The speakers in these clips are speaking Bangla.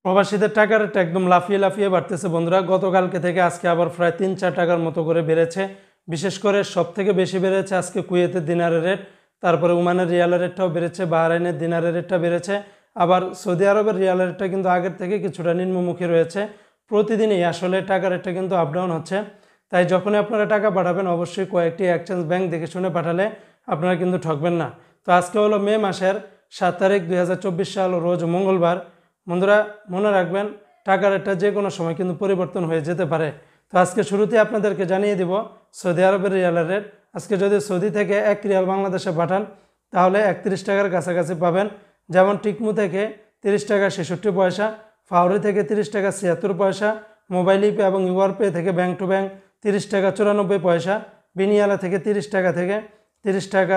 প্রবাসীদের টাকা রেট একদম লাফিয়ে লাফিয়ে বাড়তেছে বন্ধুরা। গতকালকে থেকে আজকে আবার প্রায় ৩-৪ টাকার মতো করে বেড়েছে। বিশেষ করে সবথেকে বেশি বেড়েছে আজকে কুয়েতের দিনারের রেট, তারপরে ওমানের রিয়ালের রেটটাও বেড়েছে, বাহরাইনের দিনারের রেটটা বেড়েছে। আবার সৌদি আরবের রিয়ালের রেটটা কিন্তু আগের থেকে কিছুটা নিম্নমুখী রয়েছে। প্রতিদিনই আসলে টাকা রেটটা কিন্তু আপ ডাউন হচ্ছে। তাই যখনই আপনারা টাকা পাঠাবেন অবশ্যই কয়েকটি এক্সচেঞ্জ ব্যাংক দেখে শুনে পাঠালে আপনারা কিন্তু ঠকবেন না। তো আজকে হলো মে মাসের 7 তারিখ 2024 সাল, রোজ মঙ্গলবার। বন্ধুরা মনে রাখবেন টাকার রেটটা যে কোনো সময় কিন্তু পরিবর্তন হয়ে যেতে পারে। তো আজকে শুরুতে আপনাদেরকে জানিয়ে দিব সৌদি আরবের রিয়ালের রেট। আজকে যদি সৌদি থেকে 1 রিয়াল বাংলাদেশে পাঠান তাহলে 31 টাকার কাছাকাছি পাবেন। যেমন টিকমু থেকে 30 টাকা 66 পয়সা, ফাউরি থেকে 30 টাকা 76 পয়সা, মোবাইল ইপে এবং ইউআর পে থেকে ব্যাংক টু ব্যাংক 30 টাকা 94 পয়সা, বিনিয়ালা থেকে 30 টাকা থেকে 30 টাকা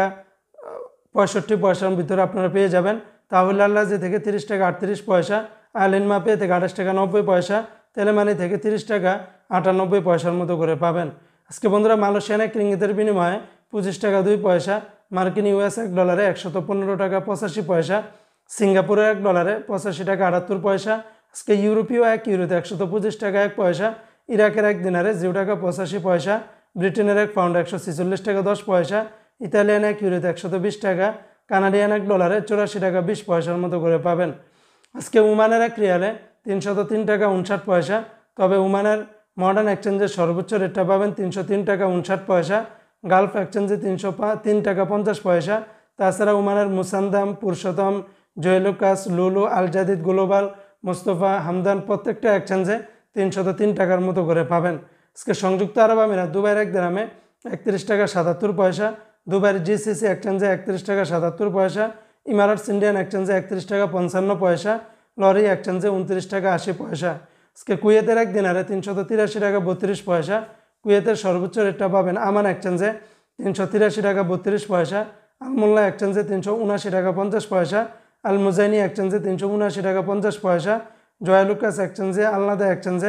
65 পয়সার ভিতরে আপনারা পেয়ে যাবেন। তাহলে আল্লাজি থেকে 30 টাকা 38 পয়সা, আলিনমা পে থেকে 28 টাকা 90 পয়সা, তেলেমানি থেকে 30 টাকা 98 পয়সার মতো করে পাবেন। আজকে বন্ধুরা মালয়েশিয়ান এক রিঙ্গিতের বিনিময়ে 25 টাকা 2 পয়সা, মার্কিন ইউএস $1 115 টাকা 85 পয়সা, সিঙ্গাপুরের $1 85 টাকা 78 পয়সা, আজকে ইউরোপীয় 1 ইউরোতে 125 টাকা 1 পয়সা, ইরাকের 1 দিনারে 0 টাকা 85 পয়সা, ব্রিটেনের 1 পাউন্ড 146 টাকা 10 পয়সা, ইতালিয়ান 1 ইউরোতে 120 টাকা, কানাডিয়ান $1 84 টাকা 20 পয়সার মতো করে পাবেন। আজকে ওমানের 1 রিয়ালে 303 টাকা 59 পয়সা। তবে ওমানের মডার্ন এক্সচেঞ্জের সর্বোচ্চ রেটটা পাবেন 303 টাকা 59 পয়সা, গালফ এক্সচেঞ্জে 303 টাকা 50 পয়সা। তাছাড়া ওমানের মুসান্দাম, পুরুষোত্তম, জয়লুকাস, লুলু, আল জাদিদ গ্লোবাল, মোস্তফা, হামদান প্রত্যেকটা এক্সচেঞ্জে 303 টাকার মতো করে পাবেন। আজকে সংযুক্ত আরব আমিরাত দুবাইয়ের 1 দিরহামে 31 টাকা 77 পয়সা, দুবাইয়ের জিসিসি এক্সচেঞ্জে 31 টাকা 77 পয়সা, ইমারাটস ইন্ডিয়ান এক্সচেঞ্জে 31 টাকা 55 পয়সা, লরি এক্সচেঞ্জে 29 টাকা 80 পয়সা। আজকে কুয়েতের 1 দিনারে 383 টাকা 32 পয়সা, কুয়েতের সর্বোচ্চ রেটটা পাবেন আমান এক্সচেঞ্জে 383 টাকা 32 পয়সা, আলমোল্লা এক্সচেঞ্জে 379 টাকা 50 পয়সা, আল মুজাইনি এক্সচেঞ্জে 379 টাকা 50 পয়সা, জয়ালুকাস এক্সচেঞ্জে, আলনাদা এক্সচেঞ্জে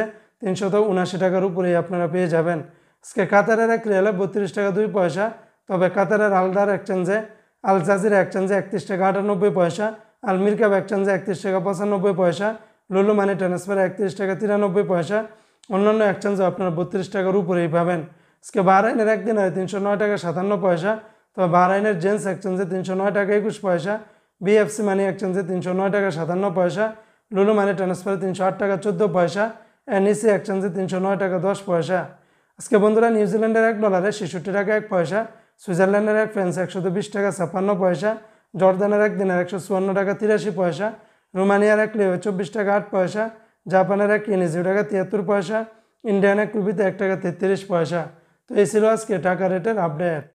379 টাকার উপরেই আপনারা পেয়ে যাবেন। আজকে কাতারের 1 রিয়ালে 32 টাকা 2 পয়সা। তবে কাতারের আলদার এক্সচেঞ্জে, আল জাজিরা এক্সচেঞ্জে 31 টাকা 98 পয়সা, আল মিরকাব এক্সচেঞ্জে 31 টাকা 95 পয়সা, লুলু মানি ট্রান্সফারে 31 টাকা 93 পয়সা। অন্যান্য এক্সচেঞ্জে আপনারা 32 টাকার উপরেই পাবেন। আজকে বাহরাইনের 1 দিনারে 309 টাকা 57 পয়সা। তবে বাহরাইনের জেন্স এক্সচেঞ্জে 309 টাকা 21 পয়সা, বিএফসি মানি এক্সচেঞ্জে 309 টাকা 57 পয়সা, লুলু মানি ট্রান্সফারে 308 টাকা 14 পয়সা, এনইসি এক্সচেঞ্জে 309 টাকা 10 পয়সা। আজকে বন্ধুরা নিউজিল্যান্ডের $1 66 টাকা 1 পয়সা, সুইজারল্যান্ডের 1 ফ্রান্স 120 টাকা 56 পয়সা, জর্দানের 1 দিনার 154 টাকা 83 পয়সা, রোমানিয়ার 1 লিও 24 টাকা 8 পয়সা, জাপানের 1 ইয়েনে 0 টাকা 73 পয়সা, ইন্ডিয়ান 1 রুপিতে 1 টাকা 33 পয়সা। তো এই ছিল আজকে টাকা রেটের আপডেট।